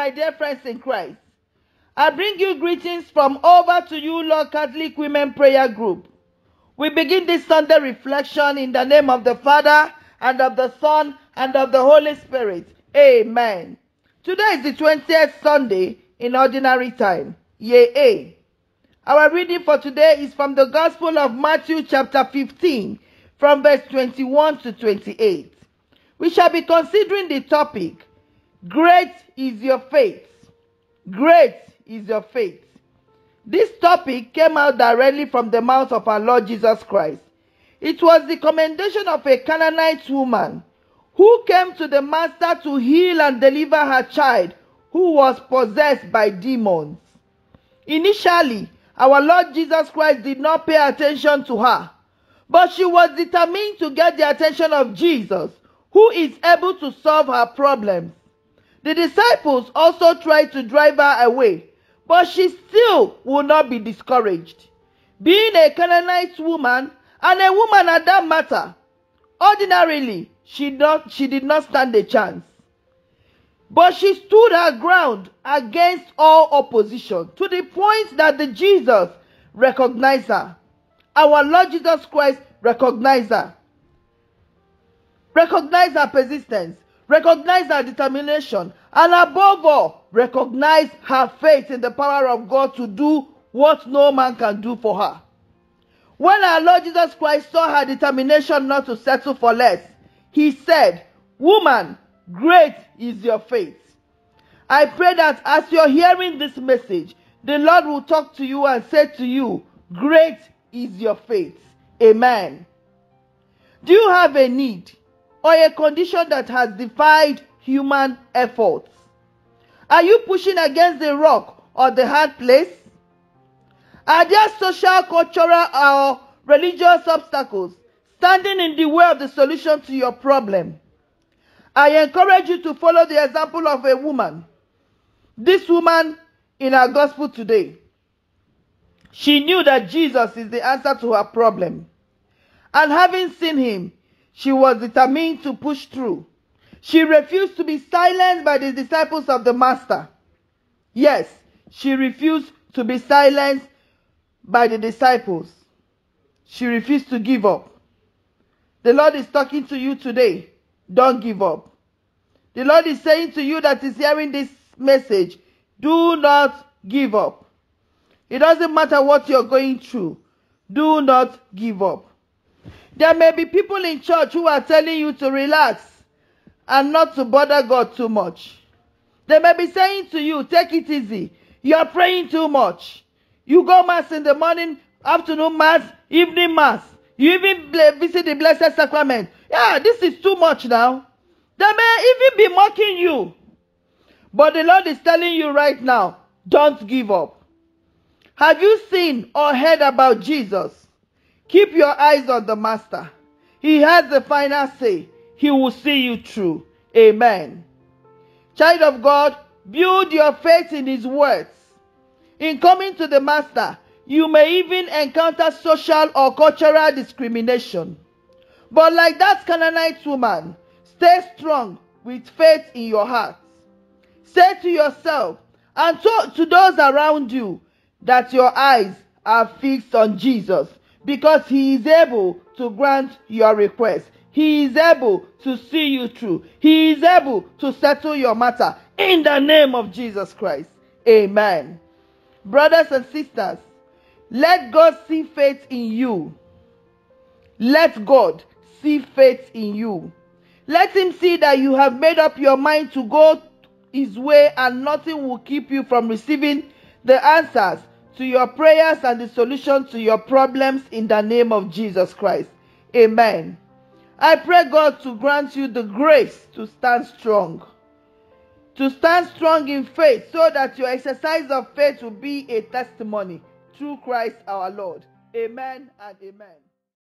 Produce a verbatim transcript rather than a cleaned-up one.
my dear friends in Christ. I bring you greetings from over to you, Lord Catholic Women Prayer Group. We begin this Sunday reflection in the name of the Father, and of the Son, and of the Holy Spirit. Amen. Today is the twentieth Sunday in Ordinary Time. Yea. Our reading for today is from the Gospel of Matthew chapter fifteen, from verse twenty-one to twenty-eight. We shall be considering the topic, Great is your faith. Great is your faith. This topic came out directly from the mouth of our Lord Jesus Christ. It was the commendation of a Canaanite woman who came to the Master to heal and deliver her child who was possessed by demons. Initially, our Lord Jesus Christ did not pay attention to her, but she was determined to get the attention of Jesus, who is able to solve her problems. The disciples also tried to drive her away, but she still would not be discouraged. Being a Canaanite woman, and a woman at that matter, ordinarily, she, not, she did not stand a chance. But she stood her ground against all opposition, to the point that the Jesus recognized her. Our Lord Jesus Christ recognized her. Recognized her persistence, recognized her determination, and above all, recognized her faith in the power of God to do what no man can do for her. When our Lord Jesus Christ saw her determination not to settle for less, he said, "Woman, great is your faith." I pray that as you're hearing this message, the Lord will talk to you and say to you, "Great is your faith." Amen. Do you have a need or a condition that has defied human efforts? Are you pushing against the rock or the hard place? Are there social, cultural, or religious obstacles standing in the way of the solution to your problem? I encourage you to follow the example of a woman. This woman in our gospel today, she knew that Jesus is the answer to her problem. And having seen him, she was determined to push through. She refused to be silenced by the disciples of the Master. Yes, she refused to be silenced by the disciples. She refused to give up. The Lord is talking to you today. Don't give up. The Lord is saying to you that is hearing this message, do not give up. It doesn't matter what you're going through. Do not give up. There may be people in church who are telling you to relax and not to bother God too much. They may be saying to you, take it easy. You are praying too much. You go mass in the morning, afternoon mass, evening mass. You even visit the Blessed Sacrament. Yeah, this is too much now. They may even be mocking you. But the Lord is telling you right now, don't give up. Have you seen or heard about Jesus? Keep your eyes on the Master. He has the final say. He will see you through. Amen. Child of God, build your faith in his words. In coming to the Master, you may even encounter social or cultural discrimination. But like that Canaanite woman, stay strong with faith in your heart. Say to yourself and to, to those around you that your eyes are fixed on Jesus, because he is able to grant your request. He is able to see you through. He is able to settle your matter in the name of Jesus Christ. Amen. Brothers and sisters, let God see faith in you. Let God see faith in you. Let him see that you have made up your mind to go his way, and nothing will keep you from receiving the answers to your prayers and the solution to your problems in the name of Jesus Christ. Amen. I pray God to grant you the grace to stand strong. To stand strong in faith, so that your exercise of faith will be a testimony through Christ our Lord. Amen and amen.